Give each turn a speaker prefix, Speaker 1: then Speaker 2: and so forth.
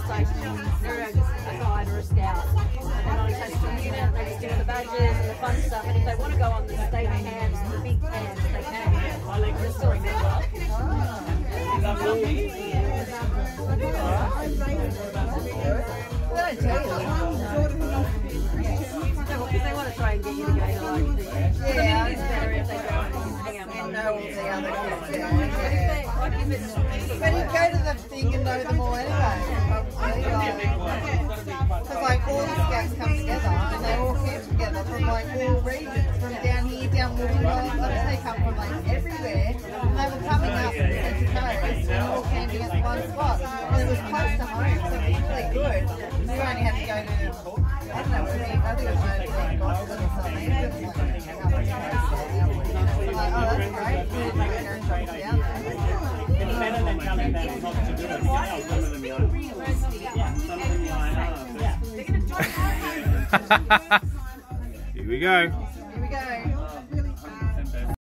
Speaker 1: just like, they're a guide or a scout. And they're not attached to a unit, they just do the badges and the fun stuff. And if they want to go on the state camps, the big camps, they can. They're still a member. Well, I don't tell you. Because they want to try and get you to go to like the... Yeah, it's better if they go and hang out and know all the other kids.
Speaker 2: But you go to the thing and know them all anyway. Because like all the scouts come together and they all camp together from like all regions, from down here, down Wollongong. They come from like everywhere. And they were coming up from the Central Coast and all camping at one spot. And it was close to home, so it was really good. You only had to go to, I don't know, I think it was like Boston or something. Like, oh, that's great.
Speaker 3: It's better than coming back not to do it. Some of them young. Yeah, some of them line up.
Speaker 4: Here we go.
Speaker 2: Here we go.